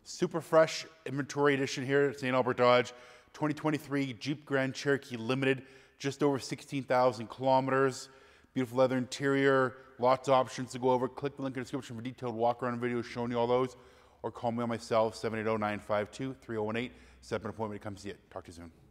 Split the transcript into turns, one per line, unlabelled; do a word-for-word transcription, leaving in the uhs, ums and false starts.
Super fresh inventory edition here at Saint Albert Dodge. twenty twenty-three Jeep Grand Cherokee Limited, just over sixteen thousand kilometers. Beautiful leather interior, lots of options to go over. Click the link in the description for detailed walk around videos showing you all those, or call me on my cell, seven eight zero, nine five two, three zero one eight. Set up an appointment to come see it. Talk to you soon.